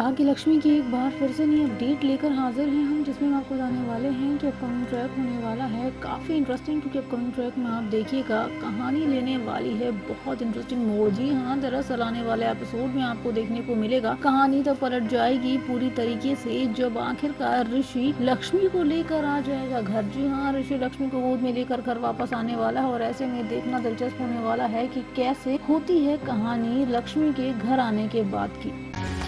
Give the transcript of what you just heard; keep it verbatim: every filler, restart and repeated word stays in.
भाग्य लक्ष्मी की एक बार फिर से नई अपडेट लेकर हाजिर हैं हम, जिसमें हम आपको बताने वाले हैं कि अपकमिंग ट्रैक होने वाला है काफ़ी इंटरेस्टिंग। क्योंकि अपकमिंग ट्रैक में आप देखिएगा कहानी लेने वाली है बहुत इंटरेस्टिंग मोड़। जी हाँ, दरअसल आने वाले एपिसोड में आपको देखने को मिलेगा कहानी तो पलट जाएगी पूरी तरीके से, जब आखिरकार ऋषि लक्ष्मी को लेकर आ जाएगा घर। जी हाँ, ऋषि लक्ष्मी को गोद में लेकर घर वापस आने वाला है और ऐसे में देखना दिलचस्प होने वाला है कि कैसे होती है कहानी लक्ष्मी के घर आने के बाद की।